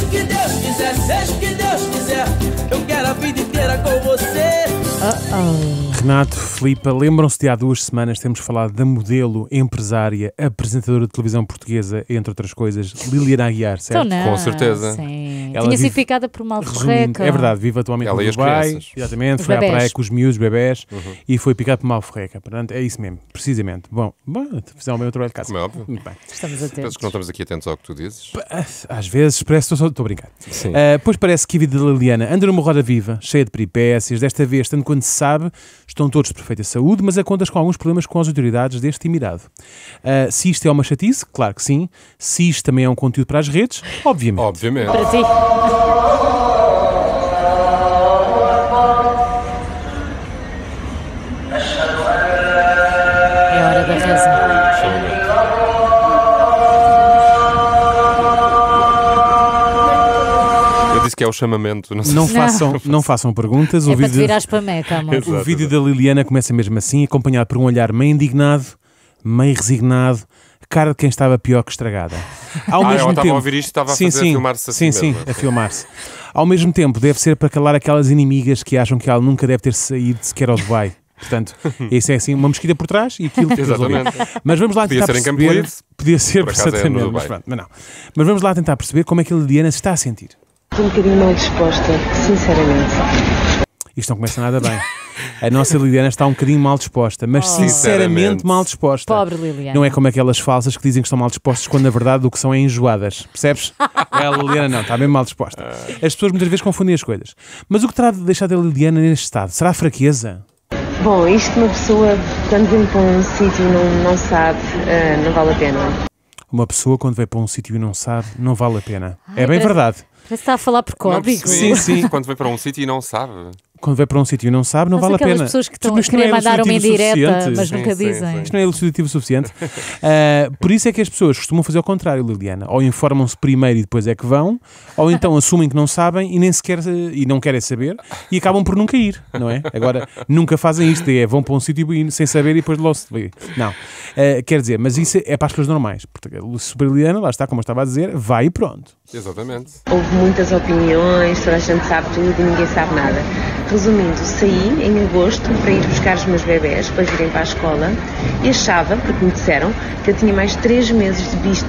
que Deus quiser, seja o que Deus quiser, eu quero a vida inteira com você. Renato, Filipe, lembram-se de há 2 semanas termos falado da modelo, empresária, apresentadora de televisão portuguesa, entre outras coisas, Liliana Aguiar, certo? Então não, Com certeza. Sim. Ela Tinha vive- sido ficada por uma Resumindo, alforreca. é verdade, vive atualmente Ela no e as Dubai, crianças. exatamente, Os foi à bebés. praia com os miúdos, bebés, e foi picado por uma alforreca. Portanto, é isso mesmo, precisamente. Bom, fizeram o meu trabalho de casa. Como é óbvio. Muito bem. Estamos Penso atentos. que não estamos aqui atentos ao que tu dizes. Às vezes, parece que estou a brincar. Sim. Pois parece que a vida de Liliana anda numa roda viva, cheia de peripécias. Desta vez, tanto quanto se sabe, estão todos de perfeita saúde, mas a contas com alguns problemas com as autoridades deste Emirado. Se isto é uma chatice, claro que sim. Se isto também é um conteúdo para as redes, obviamente. Obviamente. Para ti. É hora da reza. Eu disse que é o chamamento. Não sei Não façam perguntas. É para te virares para Meca, amor. Exato. O vídeo da Liliana começa mesmo assim, acompanhado por um olhar meio indignado, meio resignado, cara de quem estava pior que estragada. Ao ela mesmo estava tempo, a ouvir isto e estava a fazer, a filmar-se assim sim, mesmo. a filmar-se. Ao mesmo tempo, deve ser para calar aquelas inimigas que acham que ela nunca deve ter saído sequer ao Dubai. Portanto, isso é assim, uma mosquita por trás e aquilo que Exatamente. Mas vamos lá Podia tentar ser em perceber... Campolide. Podia ser, Por acaso é no exatamente, Dubai. mas pronto, mas não. Mas vamos lá tentar perceber como é que a Liliana se está a sentir. Estou um bocadinho mal disposta, sinceramente. Isto não começa nada bem. A nossa Liliana está um bocadinho mal disposta, mas sinceramente Sinceramente. mal disposta. Pobre Liliana. Não é como aquelas falsas que dizem que estão mal dispostas quando na verdade o que são é enjoadas. Percebes? A Liliana não, está bem mal disposta. As pessoas muitas vezes confundem as coisas. Mas o que terá de deixar a Liliana neste estado? Será fraqueza? Bom, isto uma pessoa, quando vem para um sítio e não sabe, não vale a pena. Uma pessoa quando vai para um sítio e não sabe, não vale a pena. É bem parece- verdade. Parece que está a falar por Não código. percebi. Sim. Quando vai para um sítio e não sabe. Quando vai para um sítio e não sabe, não Mas vale a aquelas pena. pessoas que estão Mas a isto não querer é mandar uma elucidativo indireta, suficiente. mas Sim, nunca sim, dizem. sim. Isto não é elucidativo o suficiente. Por isso é que as pessoas costumam fazer ao contrário, Liliana. Ou informam-se primeiro e depois é que vão, ou então assumem que não sabem e nem sequer e não querem saber e acabam por nunca ir, não é? Agora, nunca fazem isto, vão para um sítio sem saber e depois logo se vê. Não. Quer dizer, mas isso é para as pessoas normais. Porque a Liliana, lá está, como eu estava a dizer, vai e pronto. Exatamente. Houve muitas opiniões, toda a gente sabe tudo e ninguém sabe nada. Resumindo, saí em agosto para ir buscar os meus bebés para virem para a escola e achava, porque me disseram, que eu tinha mais 3 meses de visto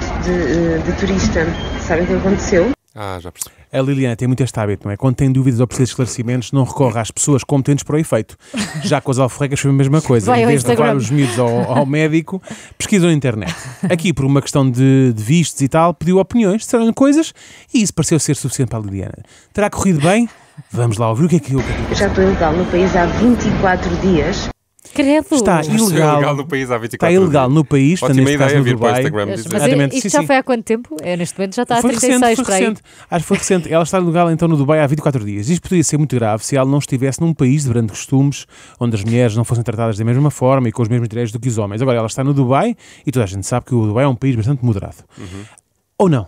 de turista. Sabem o que aconteceu? Já percebi. A Liliana tem muito este hábito, não é? Quando tem dúvidas ou precisa de esclarecimentos, não recorre às pessoas competentes para o efeito. Já com as alforrecas foi a mesma coisa. Vai Em ao vez de levar Instagram. os miúdos ao médico, pesquisam na internet. Aqui, por uma questão de vistos e tal, pediu opiniões, disseram coisas e isso pareceu ser suficiente para a Liliana. Terá corrido bem? Vamos lá ouvir o que é que Eu já estou ilegal no país há 24 dias. Credo. está ilegal. No país há 24 Está ilegal dias. no país, portanto, Ótima neste caso ideia no vir para o Dubai. Instagram Mas dizer. Exatamente, isto sim, já sim. foi há quanto tempo? Neste momento já está há Foi 36 recente, foi para aí. recente. Acho que foi recente. Ela está ilegal então no Dubai há 24 dias. Isto poderia ser muito grave se ela não estivesse num país de grandes costumes, onde as mulheres não fossem tratadas da mesma forma e com os mesmos direitos do que os homens. Agora ela está no Dubai e toda a gente sabe que o Dubai é um país bastante moderado. Ou não.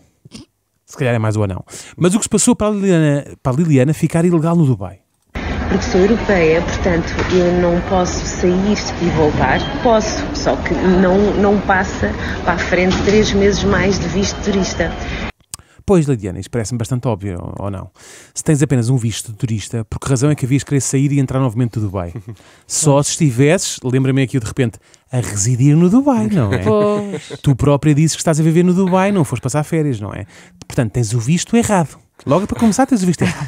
Se calhar é mais ou não. Mas o que se passou para a Liliana ficar ilegal no Dubai? Porque sou europeia, portanto, eu não posso sair e voltar. Posso, só que não passa para a frente 3 meses mais de visto de turista. Pois, Liliana, isto parece-me bastante óbvio, ou não? Se tens apenas um visto de turista, por que razão é que havias de querer sair e entrar novamente do Dubai? Só se estivesses, lembra-me aqui de repente, a residir no Dubai, não é? Pois. Tu própria dizes que estás a viver no Dubai, não foste passar férias, não é? Portanto, tens o visto errado. Logo para começar, tens o visto errado.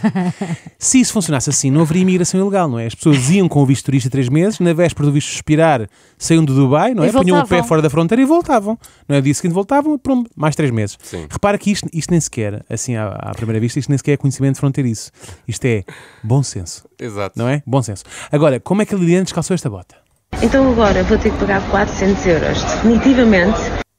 Se isso funcionasse assim, não haveria imigração ilegal, não é? As pessoas iam com o visto turista 3 meses, na véspera do visto expirar, saíam do Dubai, não é? E Punham o pé voltavam. fora da fronteira e voltavam. Não é? O dia seguinte voltavam, pronto, mais 3 meses. Sim. Repara que isto nem sequer, assim à primeira vista, isto nem sequer é conhecimento fronteiriço. Isto é bom senso, Exato. não é? Bom senso. Agora, como é que a Liliana descalçou esta bota? Então agora vou ter que pagar 400 euros, definitivamente.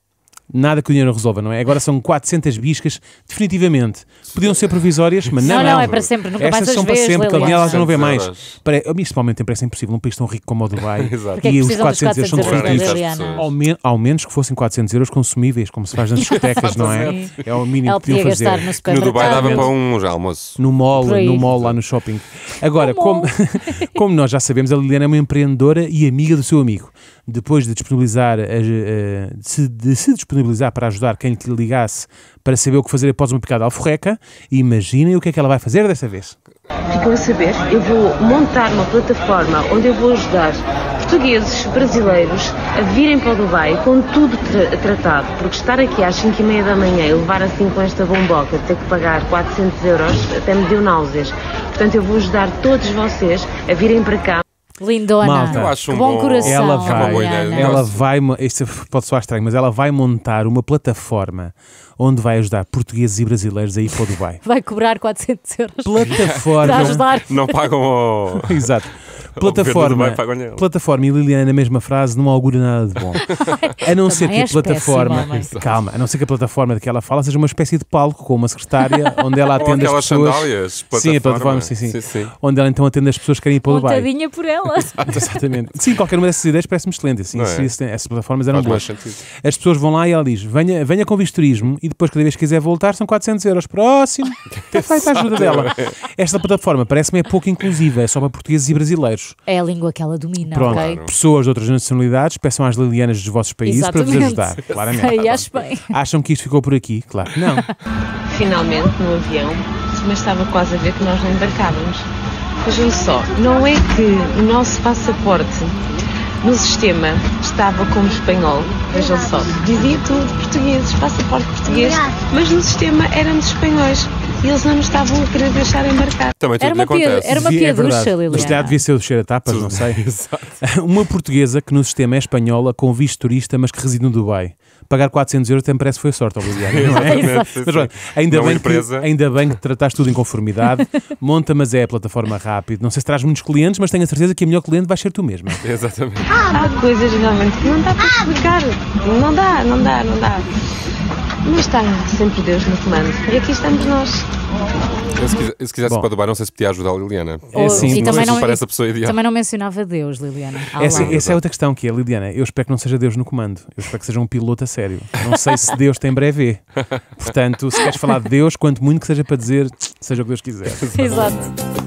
Nada que o dinheiro resolva, não é? Agora são 400 biscas, definitivamente. Podiam ser provisórias, mas não. Não, é para sempre, nunca mais Estas as são para vês, sempre, que a Liliana. Daniela já não vê mais. 400 Isto momento parece impossível, num país tão rico como o Dubai. Exato. Porque é que E os precisam dos 400 euros são 400 euros da definitivos. Liliana? Ao menos que fossem 400 euros consumíveis, como se faz nas discotecas, não é? Sim. É o mínimo Ela que podiam podia fazer. gastar no No supermercado. Dubai dava para um já almoço. No Por aí. mall lá no shopping. Agora, No mall. como nós já sabemos, a Liliana é uma empreendedora e amiga do seu amigo. Depois de disponibilizar, disponibilizar para ajudar quem lhe ligasse para saber o que fazer após uma picada alforreca. E imaginem o que é que ela vai fazer desta vez. Ficam a saber, eu vou montar uma plataforma onde eu vou ajudar portugueses, brasileiros a virem para o Dubai com tudo tratado, porque estar aqui às 5h30 da manhã e levar assim com esta bomboca, ter que pagar 400 euros, até me deu náuseas. Portanto, eu vou ajudar todos vocês a virem para cá. Lindona. Malta, Eu acho que um bom bom- coração. Ela vai- É uma boa ideia. Liliana. Ela vai, isto pode soar estranho, mas ela vai montar uma plataforma onde vai ajudar portugueses e brasileiros a ir para o Dubai. Vai cobrar 400 euros Plataforma. para ajudar. Não pagam ao... Exato. ao governo do Plataforma, Dubai, pagam nela. plataforma e Liliana na mesma frase não augura nada de bom. A não ser que Também a és plataforma, péssimo, homem. calma, a não ser que a plataforma de que ela fala seja uma espécie de palco com uma secretária onde ela Ou atende as aquelas pessoas. sandálias, Sim, a plataforma, sim. Onde ela então atende as pessoas que querem ir para o Dubai. Montadinha por ela. Exatamente. Sim, qualquer uma dessas ideias parece-me excelente. Assim, Não é? essas plataformas eram Faz mais boas. sentido. As pessoas vão lá e ela diz: venha com vistorismo e depois, cada vez que quiser voltar, são 400 euros. Próximo. Está feita a ajuda dela. Esta plataforma parece-me pouco inclusiva, é só para portugueses e brasileiros. É a língua que ela domina, Pronto, ok? pessoas de outras nacionalidades, peçam às Lilianas dos vossos países para vos Exatamente. ajudar. Claramente. Sei, acho bem. Acham que isto ficou por aqui? Claro que não. Finalmente, no avião, mas estava quase a ver que nós não embarcávamos. Vejam só, não é que o nosso passaporte no sistema estava como espanhol, vejam só, dizia tudo portugueses, passaporte português, mas no sistema éramos espanhóis e eles não nos estavam a querer deixar embarcar. Também tudo Era lhe uma piada- acontece. era uma Devia- é piaducha, verdade. Liliana. Mas se calhar devia ser o cheiro a tapas, não sei. Uma portuguesa que no sistema é espanhola, com visto turista, mas que reside no Dubai. Pagar 400 euros até me parece que foi sorte, Liliana. Não é? Exatamente, sim, Mas pronto, sim. ainda, Não bem empresa. que, ainda bem que trataste tudo em conformidade. Monta, mas é a plataforma rápido. Não sei se traz muitos clientes, mas tenho a certeza que a melhor cliente vai ser tu mesma. Exatamente. Há coisas realmente que não dá para explicar. Não dá. Mas está sempre Deus no comando. E aqui estamos nós. Eu, se quisesse Bom. ir para Dubai, não sei se podia ajudar a Liliana. É assim, e não também sei se não, parece a pessoa ideal. também não mencionava Deus, Liliana. Essa é outra questão que é, Liliana, eu espero que não seja Deus no comando. Eu espero que seja um piloto a sério. Não sei se Deus tem brevê. Portanto, se queres falar de Deus, quanto muito que seja para dizer, seja o que Deus quiser. Exato.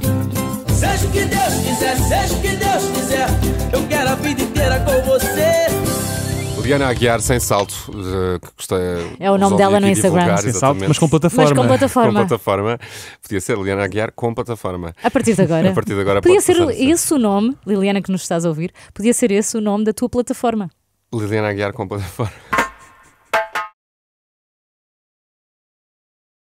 Seja o que Deus quiser, seja o que Deus quiser. Eu quero a vida inteira com você. Liliana Aguiar sem salto. Que gostei, É o nome resolvi dela no aqui Instagram. divulgar, Sem salto, exatamente. mas com Mas plataforma. com Com plataforma. plataforma. Podia ser Liliana Aguiar com plataforma. A partir de agora. A partir de agora Podia pode ser passar a ser. esse o nome, Liliana, que nos estás a ouvir, podia ser esse o nome da tua plataforma. Liliana Aguiar com plataforma.